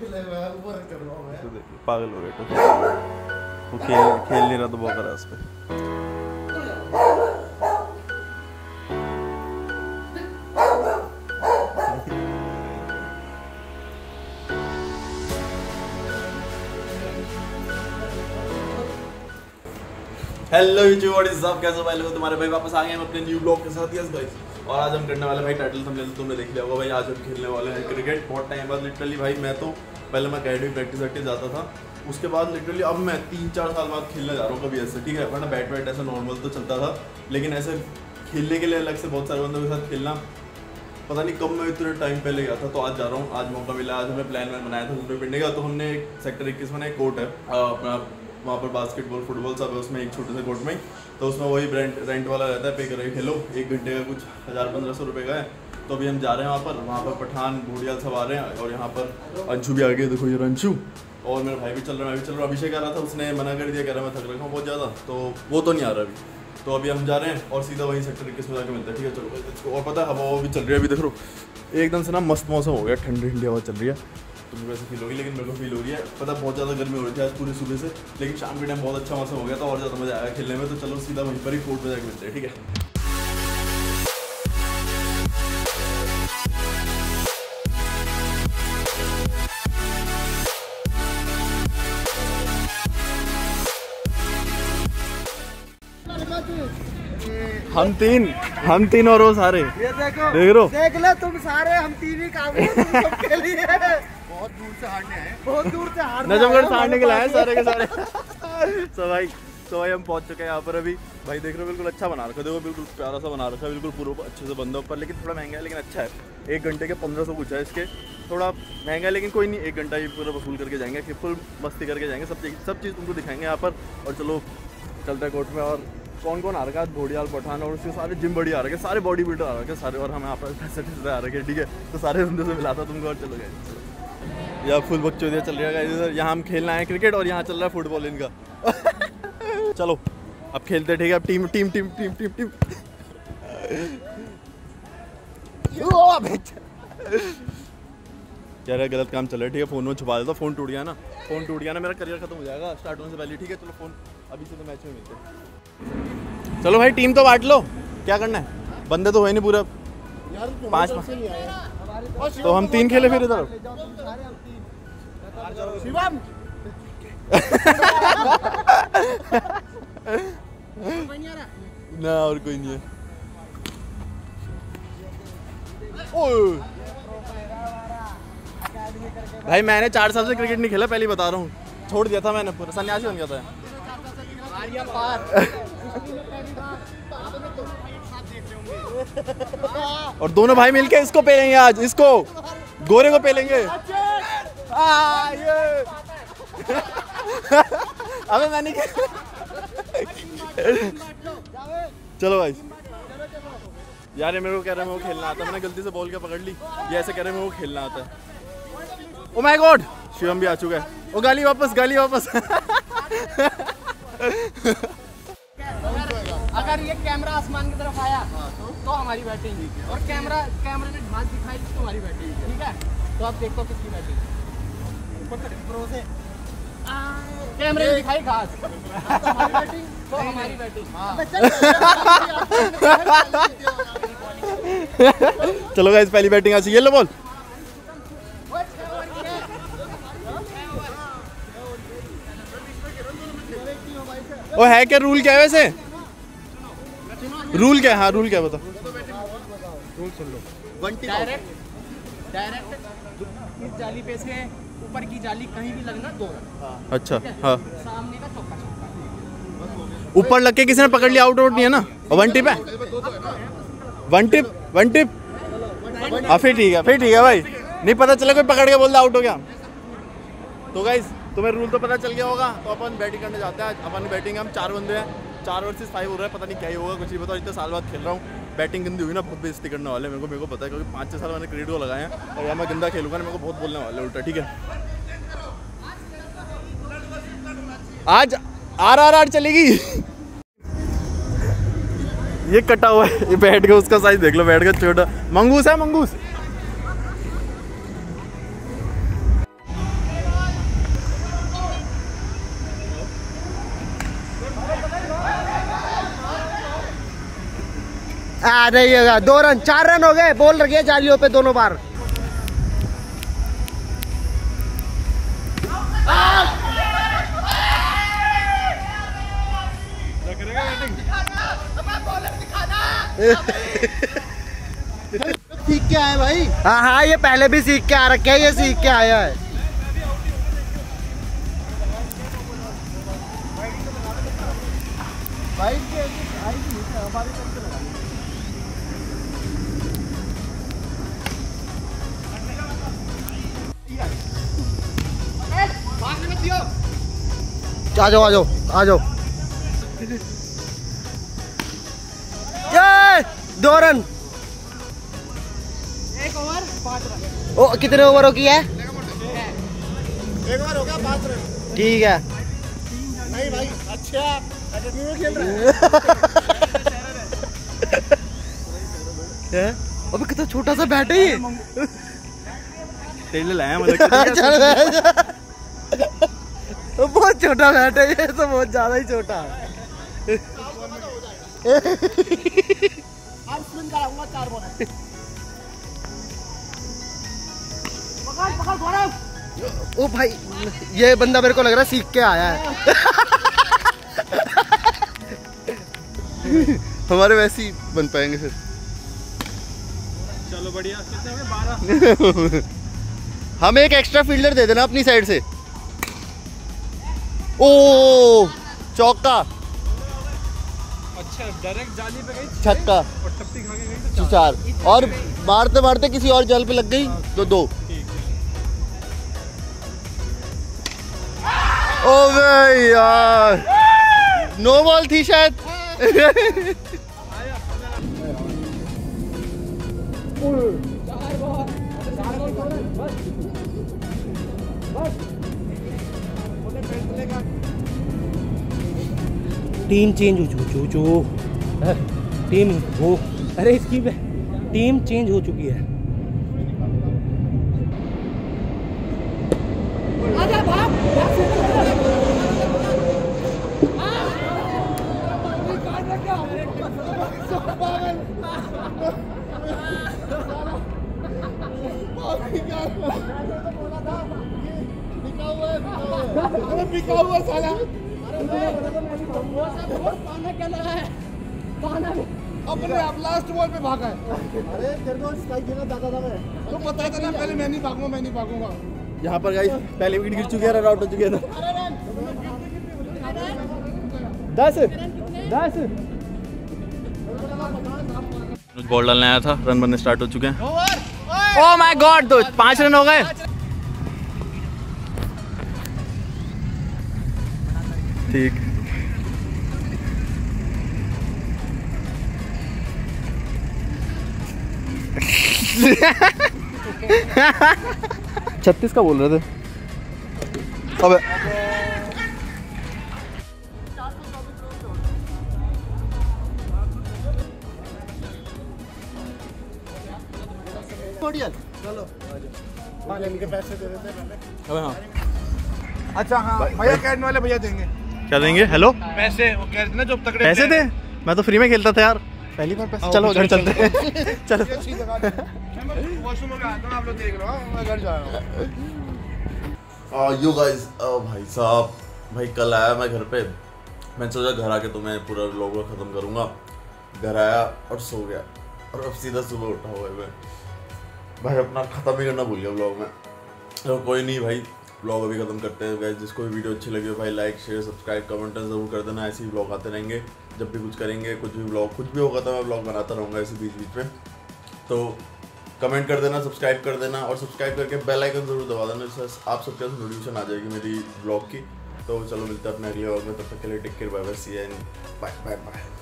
पागल हो गए तो वो खेल नहीं रहा तो बहुत करा उस पर। Hello YouTube what is up, कैसे हो भाई लोग? तुम्हारे भाई वापस आ गए हम अपने न्यू ब्लॉग के साथ। यस गाइस, और आज हम करने वाले भाई टाइटल थंबनेल तुमने देख लिया होगा भाई। आज हम खेलने वाले हैं क्रिकेट। बहुत टाइम बाद लिटरली भाई, मैं तो पहले मैं अकेडमी प्रैक्टिस जाता था, उसके बाद लिटरली अब मैं 3-4 साल बाद खेलने जा रहा हूँ कभी ऐसे, ठीक है। वरना बैट वैट ऐसा नॉर्मल तो चलता था, लेकिन ऐसे खेलने के लिए अलग से बहुत सारे बंदों के साथ खेलना पता नहीं कब मैं इतने टाइम पहले गया था। तो आज जा रहा हूँ, आज मौका मिला। आज हमें प्लान बनाया था घूमने फिरने का। तो हमने सेक्टर 21 में एक कोर्ट है अपना, वहाँ पर बास्केटबॉल फुटबॉल सब है उसमें, एक छोटे से कोर्ट में। तो उसमें वही रेंट वाला रहता है, पे करके खेलो। 1 घंटे का कुछ 1000-1500 रुपये का है। तो अभी हम जा रहे हैं वहाँ पर पठान भूडियाल सब आ रहे हैं। और यहाँ पर अंशु भी आ गए, देखो ये रंशु, और मेरा भाई भी चल रहा है, मैं भी चल रहा हूँ। अभिषेक आ रहा था, उसने मना कर दिया, कह रहा मैं थक रखा हूँ बहुत ज़्यादा, तो वो तो नहीं आ रहा अभी। तो अभी हम जा रहे हैं और सीधा वहीं सेक्टर 21 में जाकर मिलता है, ठीक है। चलो, और पता है हवा भी चल रही है अभी, देख लो एकदम से ना मस्त मौसम हो गया, ठंडी ठंडी हवा चल रही है। तुम्हें वैसे फील होगी, लेकिन मेरे को फील हो रही है। पता बहुत ज़्यादा गर्मी हो रही थी आज पूरी सुबह से, लेकिन शाम के टाइम बहुत अच्छा मौसम हो गया था और ज़्यादा मज़ा आया खेलने में। तो चलो सीधा वहीं पर ही कोर्ट में जाकर मिलते हैं, ठीक है। हम तीन और वो सारे, ये देखो, देख लो तुम सारे, हम तीन ही काफी सबके लिए। बहुत दूर से हारने आए, बहुत दूर से हारने, नजमगढ़ से हारने के लिए आए सारे के सारे। तो भाई हम पहुंच चुके हैं यहाँ पर अभी। भाई देख रहे हो बिल्कुल अच्छा बना रखा, देखो बिल्कुल प्यारा सा बना रखा है, बिल्कुल पूरा अच्छे से बंदा ऊपर। लेकिन थोड़ा महंगा है, लेकिन अच्छा है। 1 घंटे के 1500 कुछ है इसके, थोड़ा महंगा है लेकिन कोई नहीं। 1 घंटा ही पूरा वसूल करके जाएंगे, कि फुल मस्ती करके जाएंगे। सब चीज़ तुमको दिखाएंगे यहाँ पर। और चलो चलते हैं कोर्ट में। और कौन कौन आ रखा है? भोडियाल पठान और उसके सारे जिम बड़ी आ रखे, सारे बॉडी बिल्डर आ रखे सारे। और हम यहाँ पर पैसे आ रखे, ठीक है। तो सारे बंदे से मिला था तुमको। और चलो गए, यहाँ फुल बकचोदिया चल रहा है इधर। यहाँ हम खेलना है क्रिकेट और यहाँ चल रहा है फुटबॉल इनका। चलो अब खेलते, ठीक है। अब team team team team team team क्या रहा, गलत काम चल रहा है, ठीक है। फ़ोन में छुपा देता, फ़ोन टूट गया ना, मेरा करियर खत्म हो जाएगा स्टार्ट होने से पहले, ठीक है। चलो फ़ोन अभी से तो मैच में मिलते हैं। चलो भाई टीम तो बांट लो, क्या करना है? बंदे तो हुए नहीं पूरा 5। तो हम 3 खेले फिर इधर। शिवम ना और कोई नहीं है। भाई मैंने 4 साल से क्रिकेट नहीं खेला, पहले बता रहा हूँ। छोड़ दिया था मैंने, पूरा सन्यासी बन गया था। और दोनों भाई मिलके इसको पेलेंगे आज, इसको गोरे को पेलेंगे। अबे मैंने चलो भाई यार, ये मेरे को कह रहा है मेरे को खेलना आता है। मैंने गलती से बॉल क्या पकड़ ली, ये ऐसे कह रहे हैं मेरे को खेलना आता है। ओ माय गॉड, शिवम भी आ चुका है। ओ गाली वापस, गाली वापस। अगर ये कैमरा आसमान की तरफ आया तो हमारी बैटिंग, और कैमरे ने घास दिखाई तो हमारी बैटिंग, ठीक है। तो आप देखो किसकी बैटिंग, कैमरे ने दिखाई घास तो हमारी बैटिंग, तो हमारी बैटिंग। चलो गाइस, पहली बैटिंग आ चुकी है। लो बॉल। ओ है क्या रूल, क्या है वैसे रूल क्या है? हाँ रूल क्या है बता। रूल सुन लो। डायरेक्ट इस जाली पे से ऊपर की जाली कहीं भी लगना 2 रन। अच्छा हाँ, सामने का चौका। ऊपर लग के किसी ने पकड़ लिया, आउट नहीं है ना। और 1 टिप है, 1 टिप। हाँ फिर ठीक है भाई। नहीं पता चला कोई पकड़ के बोल दे आउट हो गया। तो गाइस तुम्हें रूल तो पता चल गया होगा। तो अपन बैटिंग करने जाते हैं। अपन बैटिंग हम 4 बंदे हैं, 4 वर्सेस 5 हो रहा है। पता नहीं क्या ही होगा, कुछ नहीं पता। इतने साल बाद खेल रहा हूँ, बैटिंग गंदी हुई ना बहुत बेइज्जती करने वाले मेरे को पता है, क्योंकि 5-6 साल मैंने क्रिकेट को लगाए हैं। और यार मैं गंदा खेलूंगा ना, मेरे को बहुत बोलने वाले उल्टा, ठीक है। आज RRR चलेगी। ये कटा हुआ है, ये बैट का उसका साइज देख लो, बैट का छोटा। मंगूस है, मंगूस। नहीं होगा। 2 रन, 4 रन हो गए। बॉल रखिए जालियों पे दोनों बार। सीख के आए भाई। हाँ हाँ, ये पहले भी सीख के आ रखे है, ये सीख के आया है। भाई आ जाओ आ जाओ आ जाओ। 2 रन। 1 over 5 run. ओ कितने ओवरों की है? 1 ओवर हो गया 5 रन। ठीक है। नहीं भाई अच्छा एकेडमी में खेल रहा है। अबे कितना छोटा सा बैट है ये। तेल लाया मतलब बहुत छोटा बैट है ये, तो बहुत ज्यादा ही छोटा है। अब स्पिन कराऊंगा 4 बॉल। पकड़ गौरव। ओ भाई, ये बंदा मेरे को लग रहा है सीख के आया है। हमारे वैसे ही बन पाएंगे फिर। चलो बढ़िया। कितने में 12। हम एक एक्स्ट्रा फील्डर दे देना अपनी साइड से। ओ चौका। अच्छा डायरेक्ट जाली पे गई छक्का और टप्पी खा के गई तो 4 और मारते मारते किसी और जाल पे लग गई तो 2। ओ भाई यार, नो बॉल थी शायद। टीम चेंज हो टीम हो। अरे इसकी टीम चेंज हो चुकी है। बिका हुआ साला। अपने आप लास्ट बॉल पे भागा है। अरे तेरे को स्ट्राइक देना दादा था मैं। तो पता था ना पहले मैं नहीं भागूंगा। यहाँ पर गाइस पहले विकेट गिर चुके हैं, आउट हो चुके हैं। 10 बॉल डालने आया था, रन बनने स्टार्ट हो चुके हैं। ओह माय गॉड, तो 5 रन हो गए। ठीक 36 का बोल रहे थे। अबे चलो इनके पैसे दे देते हैं। अबे हाँ, अच्छा हाँ भैया कैट वाले भैया देंगे। क्या देंगे? हेलो, पैसे वो कह रहे ना जो तगड़े पैसे थे? मैं तो फ्री में खेलता था यार, पहली बार पैसे। चलो घर चलते हैं। चलो वॉशरूम में आता हूं, आप लोग देख लो। मैं घर जा रहा हूं। यो गाइस, भाई साहब, भाई कल आया मैं घर पे। मैं सोचा घर आके तो मैं पूरा व्लॉग खत्म करूंगा। घर आया और सो गया, और अब सीधा सुबह उठा हुआ है मैं। भाई अपना खत्म ही करना भूल गया व्लॉग में। तो कोई नहीं भाई, व्लॉग अभी खत्म करते हैं गाइस। जिसको भी वीडियो अच्छी लगी हो भाई लाइक शेयर सब्सक्राइब कमेंट जरूर कर देना। ऐसे ही व्लॉग आते रहेंगे, जब भी कुछ करेंगे, कुछ भी व्लॉग कुछ भी होगा तो मैं व्लॉग बनाता रहूँगा ऐसे बीच बीच में। तो कमेंट कर देना, सब्सक्राइब कर देना, और सब्सक्राइब करके बेल आइकन जरूर दबा देना, जिससे आप सबके पास नोटिफिकेशन आ जाएगी मेरी व्लॉग की। तो चलो मिलते हैं अपने अगले व्लॉग में, तब तक के लिए take care, bye bye, see you and bye bye bye.